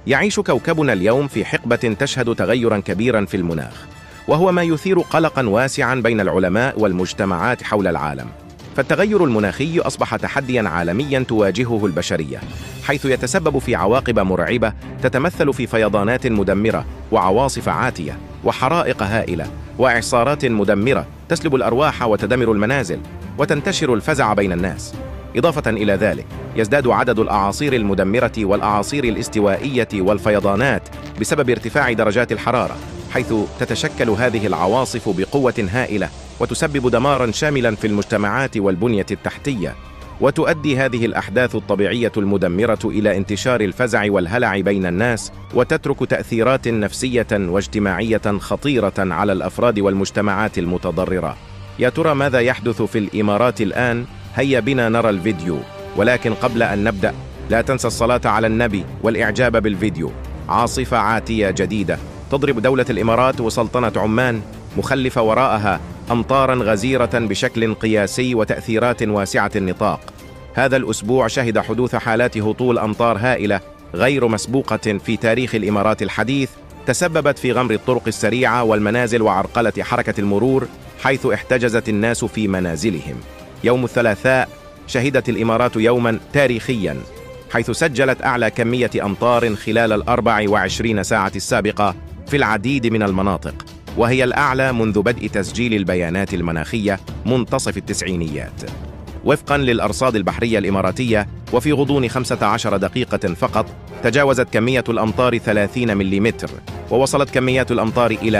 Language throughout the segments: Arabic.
يعيش كوكبنا اليوم في حقبة تشهد تغيرا كبيرا في المناخ، وهو ما يثير قلقا واسعا بين العلماء والمجتمعات حول العالم. فالتغير المناخي أصبح تحديا عالميا تواجهه البشرية، حيث يتسبب في عواقب مرعبة تتمثل في فيضانات مدمرة وعواصف عاتية وحرائق هائلة وإعصارات مدمرة تسلب الأرواح وتدمر المنازل وتنتشر الفزع بين الناس. إضافة إلى ذلك، يزداد عدد الأعاصير المدمرة والأعاصير الاستوائية والفيضانات بسبب ارتفاع درجات الحرارة، حيث تتشكل هذه العواصف بقوة هائلة وتسبب دماراً شاملاً في المجتمعات والبنية التحتية. وتؤدي هذه الأحداث الطبيعية المدمرة إلى انتشار الفزع والهلع بين الناس، وتترك تأثيرات نفسية واجتماعية خطيرة على الأفراد والمجتمعات المتضررة. يا ترى ماذا يحدث في الإمارات الآن؟ هيا بنا نرى الفيديو، ولكن قبل أن نبدأ لا تنسى الصلاة على النبي والإعجاب بالفيديو. عاصفة عاتية جديدة تضرب دولة الإمارات وسلطنة عمان، مخلفة وراءها أمطاراً غزيرة بشكل قياسي وتأثيرات واسعة النطاق. هذا الأسبوع شهد حدوث حالات هطول أمطار هائلة غير مسبوقة في تاريخ الإمارات الحديث، تسببت في غمر الطرق السريعة والمنازل وعرقلة حركة المرور، حيث احتجزت الناس في منازلهم. يوم الثلاثاء شهدت الإمارات يوماً تاريخياً، حيث سجلت أعلى كمية أمطار خلال 24 ساعة السابقة في العديد من المناطق، وهي الأعلى منذ بدء تسجيل البيانات المناخية منتصف التسعينيات. وفقاً للأرصاد البحرية الإماراتية، وفي غضون 15 دقيقة فقط تجاوزت كمية الأمطار 30 ملم، ووصلت كميات الأمطار إلى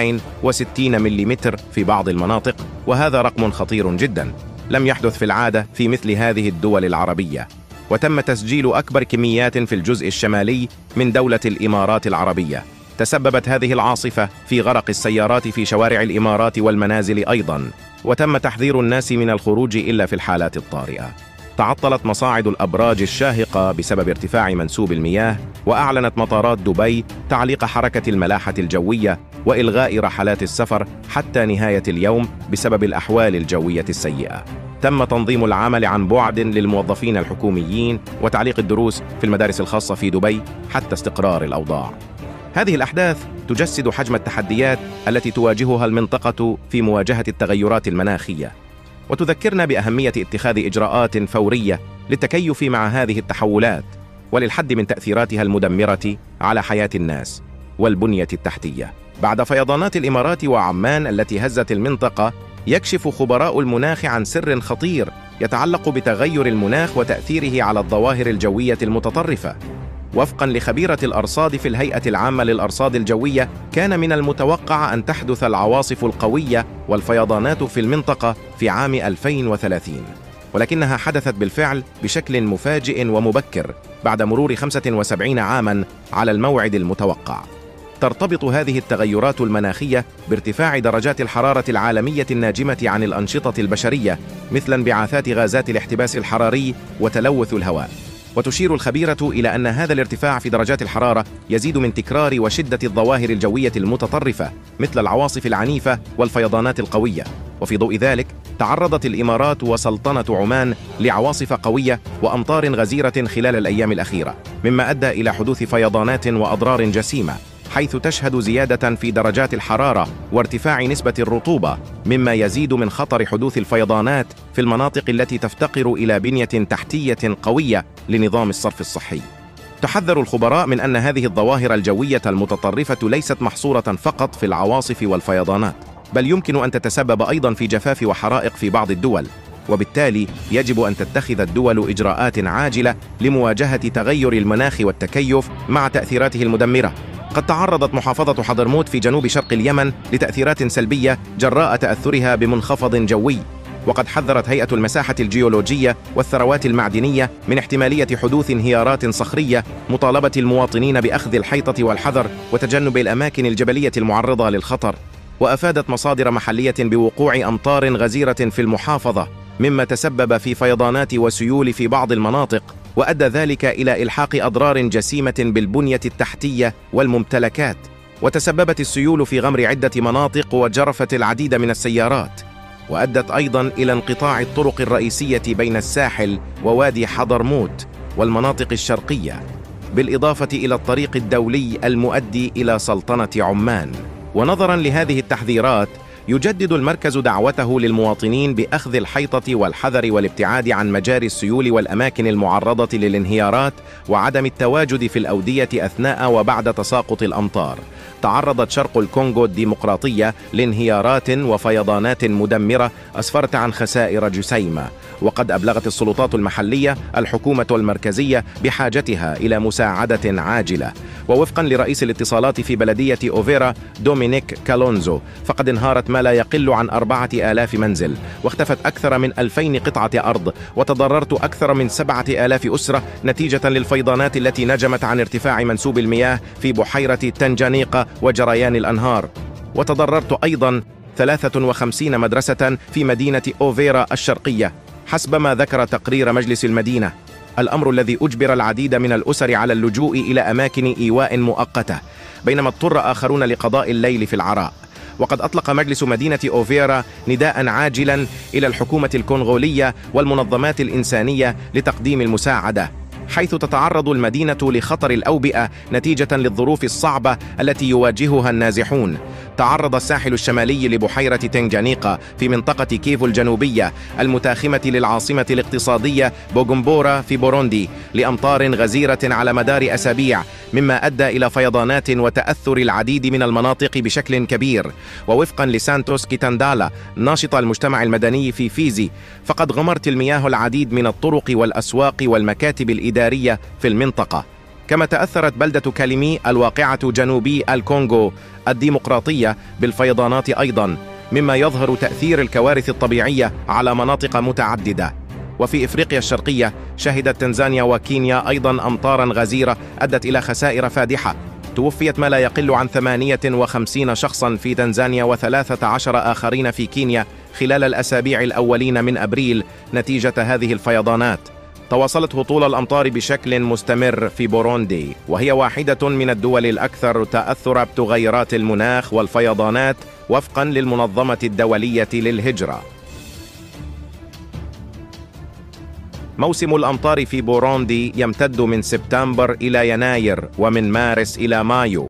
260 ملم في بعض المناطق، وهذا رقم خطير جداً لم يحدث في العادة في مثل هذه الدول العربية. وتم تسجيل أكبر كميات في الجزء الشمالي من دولة الإمارات العربية. تسببت هذه العاصفة في غرق السيارات في شوارع الإمارات والمنازل أيضاً، وتم تحذير الناس من الخروج إلا في الحالات الطارئة. تعطلت مصاعد الأبراج الشاهقة بسبب ارتفاع منسوب المياه، وأعلنت مطارات دبي تعليق حركة الملاحة الجوية وإلغاء رحلات السفر حتى نهاية اليوم بسبب الأحوال الجوية السيئة. تم تنظيم العمل عن بعد للموظفين الحكوميين وتعليق الدروس في المدارس الخاصة في دبي حتى استقرار الأوضاع. هذه الأحداث تجسد حجم التحديات التي تواجهها المنطقة في مواجهة التغيرات المناخية، وتذكرنا بأهمية اتخاذ إجراءات فورية للتكيف مع هذه التحولات وللحد من تأثيراتها المدمرة على حياة الناس والبنية التحتية. بعد فيضانات الإمارات وعمان التي هزت المنطقة، يكشف خبراء المناخ عن سر خطير يتعلق بتغير المناخ وتأثيره على الظواهر الجوية المتطرفة. وفقاً لخبيرة الأرصاد في الهيئة العامة للأرصاد الجوية، كان من المتوقع أن تحدث العواصف القوية والفيضانات في المنطقة في عام 2030، ولكنها حدثت بالفعل بشكل مفاجئ ومبكر بعد مرور 75 عاماً على الموعد المتوقع. ترتبط هذه التغيرات المناخية بارتفاع درجات الحرارة العالمية الناجمة عن الأنشطة البشرية، مثل انبعاثات غازات الاحتباس الحراري وتلوث الهواء. وتشير الخبيرة إلى أن هذا الارتفاع في درجات الحرارة يزيد من تكرار وشدة الظواهر الجوية المتطرفة مثل العواصف العنيفة والفيضانات القوية. وفي ضوء ذلك، تعرضت الإمارات وسلطنة عمان لعواصف قوية وأمطار غزيرة خلال الأيام الأخيرة، مما أدى إلى حدوث فيضانات وأضرار جسيمة، حيث تشهد زيادة في درجات الحرارة وارتفاع نسبة الرطوبة، مما يزيد من خطر حدوث الفيضانات في المناطق التي تفتقر إلى بنية تحتية قوية لنظام الصرف الصحي. تحذر الخبراء من أن هذه الظواهر الجوية المتطرفة ليست محصورة فقط في العواصف والفيضانات، بل يمكن أن تتسبب أيضا في جفاف وحرائق في بعض الدول، وبالتالي يجب أن تتخذ الدول إجراءات عاجلة لمواجهة تغير المناخ والتكيف مع تأثيراته المدمرة. قد تعرضت محافظة حضرموت في جنوب شرق اليمن لتأثيرات سلبية جراء تأثرها بمنخفض جوي، وقد حذرت هيئة المساحة الجيولوجية والثروات المعدنية من احتمالية حدوث انهيارات صخرية، مطالبة المواطنين بأخذ الحيطة والحذر وتجنب الأماكن الجبلية المعرضة للخطر. وأفادت مصادر محلية بوقوع أمطار غزيرة في المحافظة، مما تسبب في فيضانات وسيول في بعض المناطق، وأدى ذلك إلى إلحاق أضرار جسيمة بالبنية التحتية والممتلكات. وتسببت السيول في غمر عدة مناطق وجرفت العديد من السيارات، وأدت أيضاً إلى انقطاع الطرق الرئيسية بين الساحل ووادي حضرموت والمناطق الشرقية. بالإضافة إلى الطريق الدولي المؤدي إلى سلطنة عمان. ونظراً لهذه التحذيرات، يجدد المركز دعوته للمواطنين بأخذ الحيطة والحذر والابتعاد عن مجاري السيول والأماكن المعرضة للانهيارات، وعدم التواجد في الأودية أثناء وبعد تساقط الأمطار. تعرضت شرق الكونغو الديمقراطية لانهيارات وفيضانات مدمرة أسفرت عن خسائر جسيمة، وقد أبلغت السلطات المحلية الحكومة المركزية بحاجتها إلى مساعدة عاجلة. ووفقا لرئيس الاتصالات في بلدية أوفيرا دومينيك كالونزو، فقد انهارت ما لا يقل عن 4000 منزل، واختفت أكثر من 2000 قطعة أرض، وتضررت أكثر من 7000 أسرة نتيجة للفيضانات التي نجمت عن ارتفاع منسوب المياه في بحيرة تنجانيقة وجريان الأنهار. وتضررت أيضا 53 مدرسة في مدينة أوفيرا الشرقية حسب ما ذكر تقرير مجلس المدينة، الأمر الذي أجبر العديد من الأسر على اللجوء إلى أماكن إيواء مؤقتة، بينما اضطر آخرون لقضاء الليل في العراء. وقد أطلق مجلس مدينة أوفيرا نداء عاجلا إلى الحكومة الكونغولية والمنظمات الإنسانية لتقديم المساعدة، حيث تتعرض المدينة لخطر الأوبئة نتيجة للظروف الصعبة التي يواجهها النازحون. تعرض الساحل الشمالي لبحيرة تنجانيقا في منطقة كيفو الجنوبية المتاخمة للعاصمة الاقتصادية بوغومبورا في بوروندي لأمطار غزيرة على مدار أسابيع، مما أدى إلى فيضانات وتأثر العديد من المناطق بشكل كبير. ووفقا لسانتوس كيتاندالا ناشط المجتمع المدني في فيزي، فقد غمرت المياه العديد من الطرق والأسواق والمكاتب الإدارية في المنطقة. كما تأثرت بلدة كاليمي الواقعة جنوبي الكونغو الديمقراطية بالفيضانات أيضا، مما يظهر تأثير الكوارث الطبيعية على مناطق متعددة. وفي إفريقيا الشرقية شهدت تنزانيا وكينيا أيضا أمطارا غزيرة أدت إلى خسائر فادحة. توفيت ما لا يقل عن 58 شخصا في تنزانيا و13 آخرين في كينيا خلال الأسابيع الأولين من أبريل نتيجة هذه الفيضانات. تواصلت هطول الأمطار بشكل مستمر في بوروندي، وهي واحدة من الدول الأكثر تأثرا بتغيرات المناخ والفيضانات وفقا للمنظمة الدولية للهجرة. موسم الأمطار في بوروندي يمتد من سبتمبر إلى يناير، ومن مارس إلى مايو.